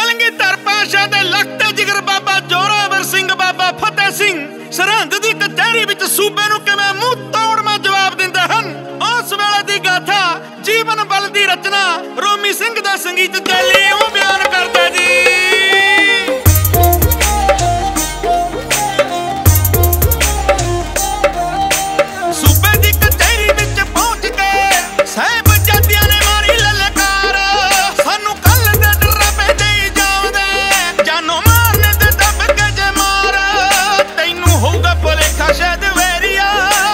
कलगीधर पातशाह दे लखते जिगर बाबा जोरावर सिंह बाबा फतेह सिंह सरहंद दी कचहरी विच सूबे नूं किवें मूंह तोड़ मैं जवाब दिंदे हन। उस वेले दी गाथा जीवन बल दी रचना रोमी सिंह दा संगीत चैली इउं बयान करदा जी। सूबे दी कचहरी विच पहुंच के साहिबजादियां ने मारी ललकार, सानू कल दे डरावे देई जावदे, जानो मारने दे दब के जे मार, तैनू होऊगा भुलेखा शायद वेरिया,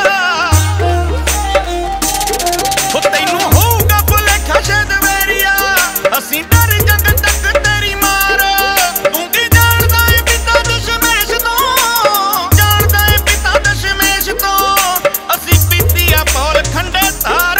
हो तैनू होऊगा भुलेखा शायद वेरिया, असीं डर जंग तक तेरी मार, तू की जानदा है पिता दशमेश तो, जानदा है पिता दशमेश तो, असीं पीती आ पौल खंडे तार।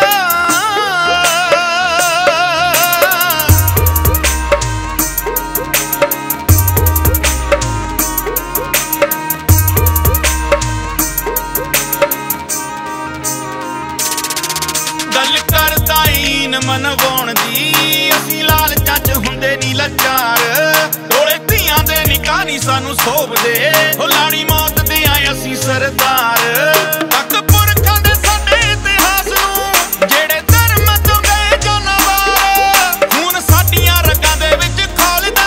गल करदा ईन मनवाउण दी, असीं लालचां च हुंदे नी लाचार, टोले धीआं दे निकाह नी सानू सोभदे, हो लाड़ी मौत दे आए असीं सरदार, तक पुरखां दे साडे इतिहास नूं जेड़े धर्म तों गए जानवर, खून साडियां रगां दे विच खौलदा,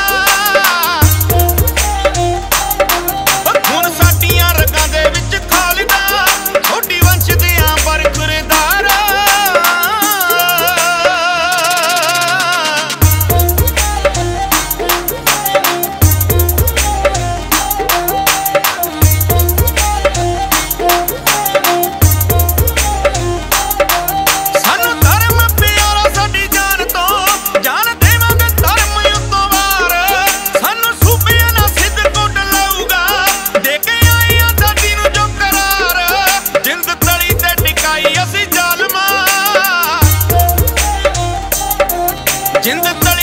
खून साडियां रगां दे विच खौलदा, छोटी वंश दियां बरखुरदार। जिंद